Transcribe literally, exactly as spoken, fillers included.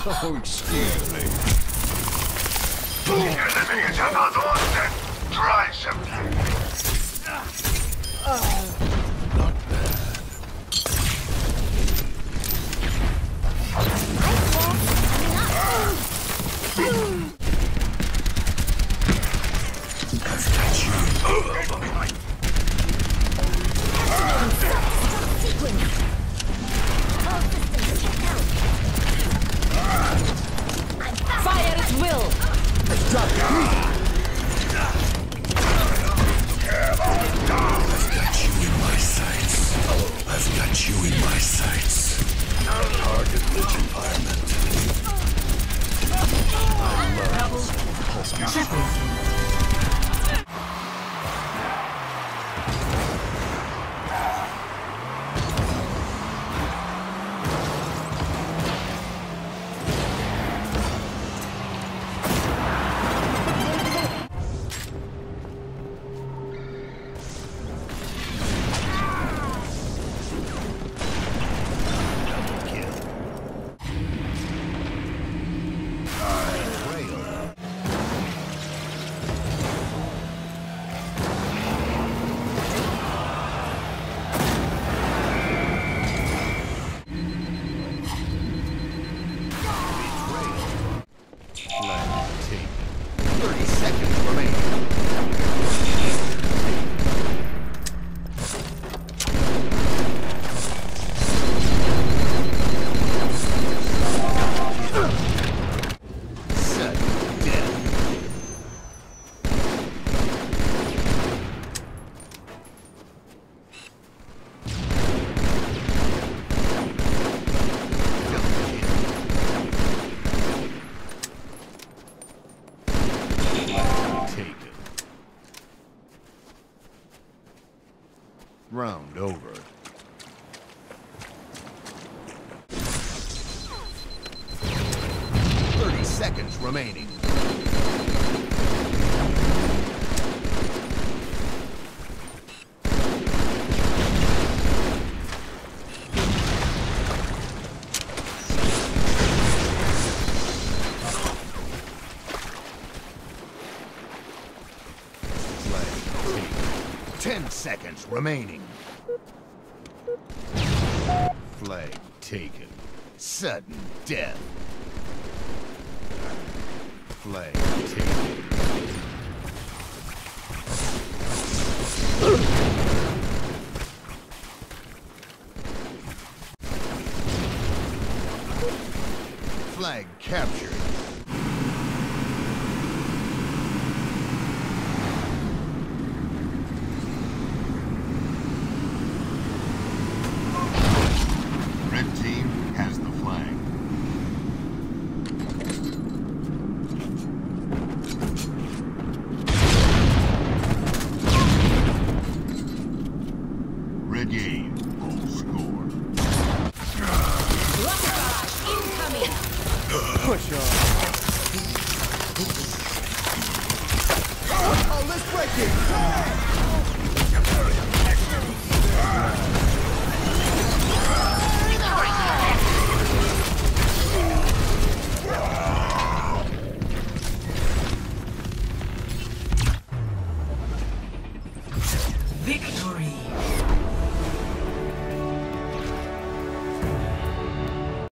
Oh, excuse me. Enemy is at our doorstep. Try something. Not bad. I've got you. Fire at will! Drop it. I've got you in my sights. I've got you in my sights. Target-rich environment. I love pulse control. thirty seconds remaining. Set dead. Round over. Thirty seconds remaining. Ten seconds remaining. Flag taken. Sudden death. Flag taken. Flag captured. Red team has the flag. Red game, full score. Rocket barrage incoming! Push on. Oh, let's break it! Victory!